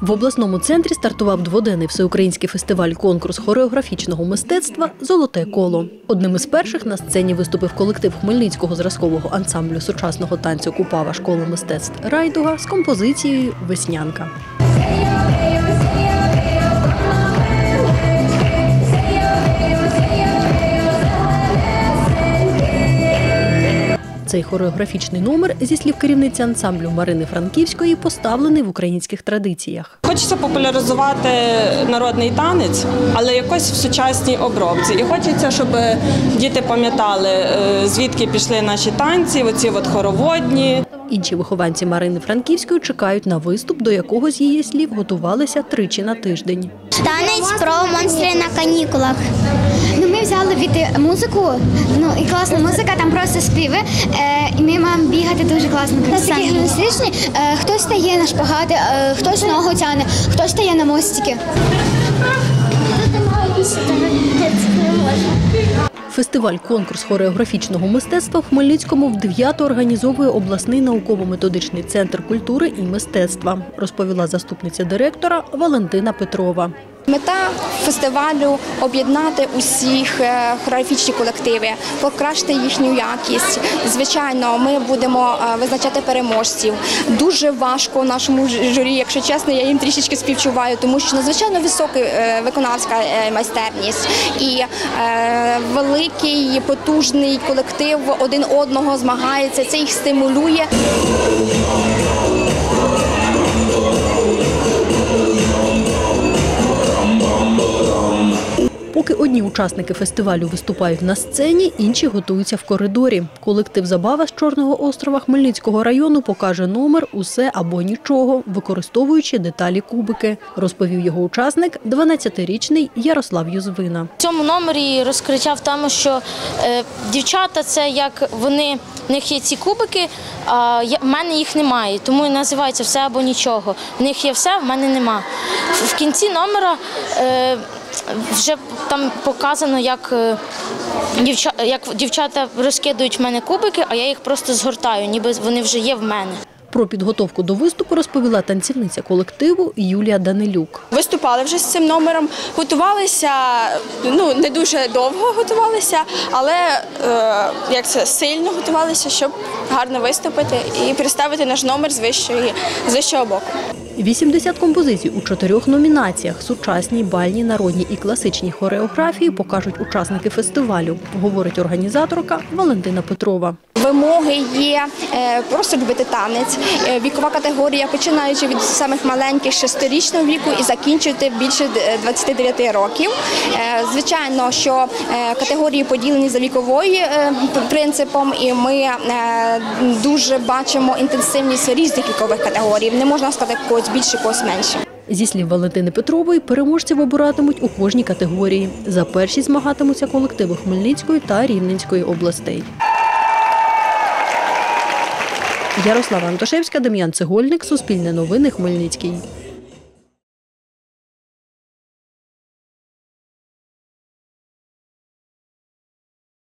В обласному центрі стартував дводенний всеукраїнський фестиваль-конкурс хореографічного мистецтва «Золоте коло». Одним із перших на сцені виступив колектив Хмельницького зразкового ансамблю сучасного танцю Купава школи мистецтв «Райдуга» з композицією «Веснянка». Цей хореографічний номер, зі слів керівниці ансамблю Марини Франківської, поставлений в українських традиціях. Хочеться популяризувати народний танець, але якось в сучасній обробці. І хочеться, щоб діти пам'ятали, звідки пішли наші танці, оці хороводні. Інші вихованці Марини Франківської чекають на виступ, до якого, з її слів, готувалися тричі на тиждень. Танець про монстри на канікулах. Ми взяли від музику, і класна музика, там просто співи, і ми маємо бігати дуже класно. Такі гімнастичні, хтось стає на шпагати, хтось ногу тягне, хтось стає на мостики. Фестиваль-конкурс хореографічного мистецтва в Хмельницькому вдев'яте організовує обласний науково-методичний центр культури і мистецтва, розповіла заступниця директора Валентина Петрова. Мета фестивалю – об'єднати усіх хореографічні колективи, покращити їхню якість. Звичайно, ми будемо визначати переможців. Дуже важко нашому журі, якщо чесно, я їм трішечки співчуваю, тому що надзвичайно висока виконавська майстерність. І великий, потужний колектив один одного змагається, це їх стимулює. Поки одні учасники фестивалю виступають на сцені, інші готуються в коридорі. Колектив «Забава» з Чорного острова Хмельницького району покаже номер «Усе або нічого», використовуючи деталі-кубики, розповів його учасник, 12-річний Ярослав Юзвина. В цьому номері розкриття в тому, що дівчата – це як вони, в них є ці кубики, а в мене їх немає, тому і називається «Все або нічого». В них є все, в мене нема. В кінці номера вже там показано, як дівчата розкидають в мене кубики, а я їх просто згортаю, ніби вони вже є в мене. Про підготовку до виступу розповіла танцівниця колективу Юлія Данилюк. Виступали вже з цим номером, готувалися, не дуже довго готувалися, але сильно готувалися, щоб гарно виступити і представити наш номер з вищого боку. 80 композицій у 4 номінаціях – сучасній, бальній, народній і класичній хореографії – покажуть учасники фестивалю, говорить організаторка Валентина Петрова. Вимоги є просто любити танець. Вікова категорія, починаючи від самих маленьких 6-річного віку і закінчувати більше 29 років. Звичайно, що категорії поділені за віковою принципом, і ми дуже бачимо інтенсивність різних вікових категорій. Не можна сказати, когось більше, когось менше. Зі слів Валентини Петрової, переможців обиратимуть у кожній категорії. За першість змагатимуться колективи Хмельницької та Рівненської областей. Ярослава Антошевська, Дем'ян Цегольник, Суспільне новини, Хмельницький.